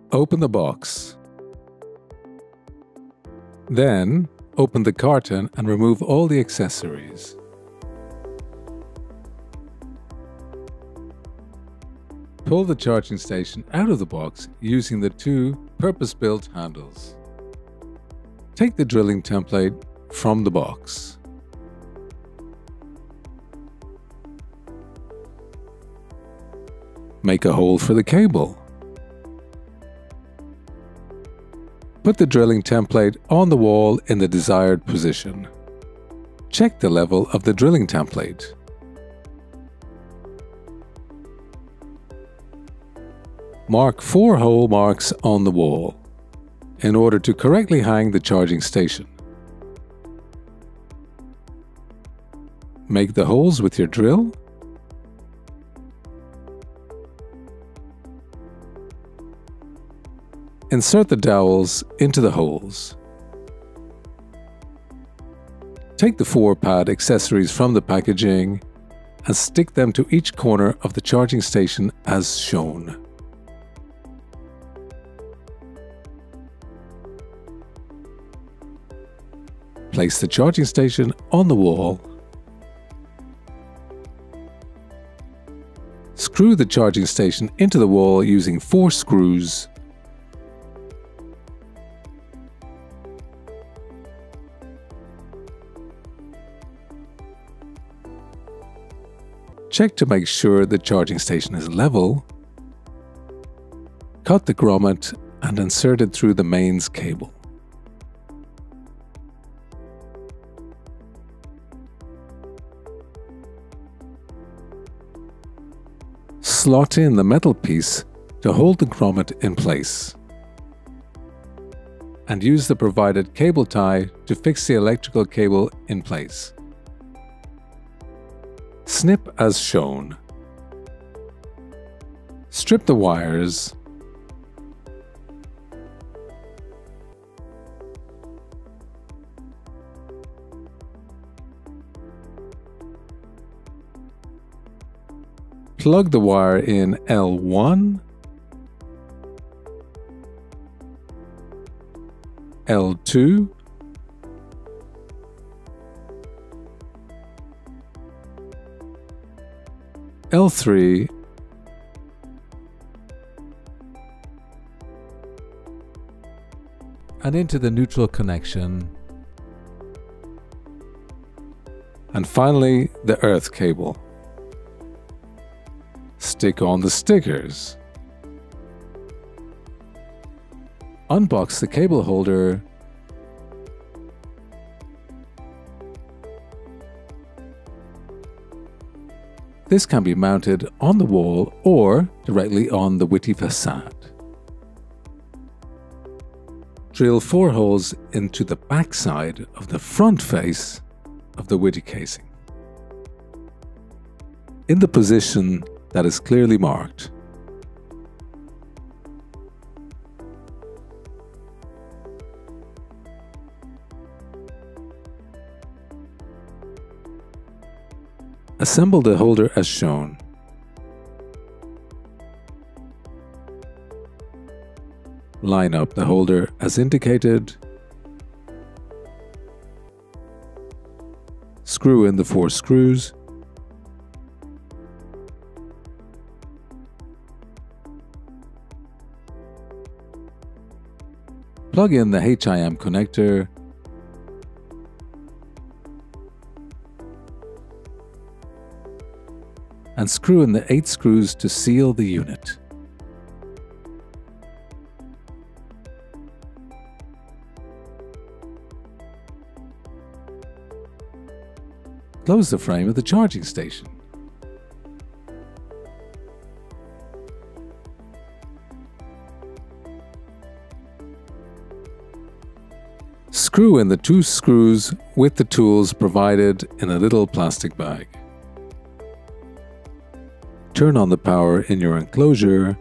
Open the box. Then, open the carton and remove all the accessories. Pull the charging station out of the box using the two purpose-built handles. Take the drilling template from the box. Make a hole for the cable. Put the drilling template on the wall in the desired position. Check the level of the drilling template. Mark 4 hole marks on the wall in order to correctly hang the charging station. Make the holes with your drill. Insert the dowels into the holes. Take the 4-pad accessories from the packaging and stick them to each corner of the charging station as shown. Place the charging station on the wall. Screw the charging station into the wall using 4 screws. Check to make sure the charging station is level. Cut the grommet and insert it through the mains cable. Slot in the metal piece to hold the grommet in place. And use the provided cable tie to fix the electrical cable in place. Snip as shown. Strip the wires. Plug the wire in L1, L2, L3, and into the neutral connection, and finally the earth cable. Stick on the stickers. Unbox the cable holder. This can be mounted on the wall or directly on the witty facade. Drill 4 holes into the back side of the front face of the witty casing, in the position that is clearly marked. Assemble the holder as shown. Line up the holder as indicated. Screw in the 4 screws. Plug in the HIM connector. And screw in the 8 screws to seal the unit. Close the frame of the charging station. Screw in the 2 screws with the tools provided in a little plastic bag. Turn on the power in your enclosure.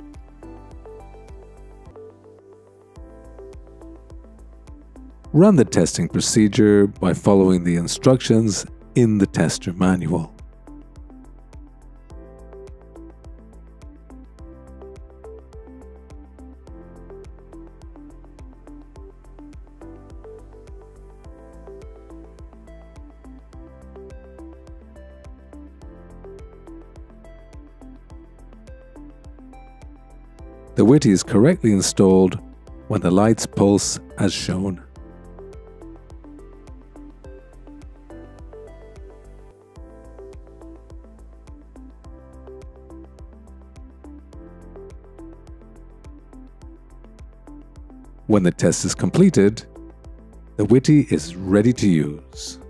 Run the testing procedure by following the instructions in the tester manual. The witty is correctly installed when the lights pulse as shown. When the test is completed, the witty is ready to use.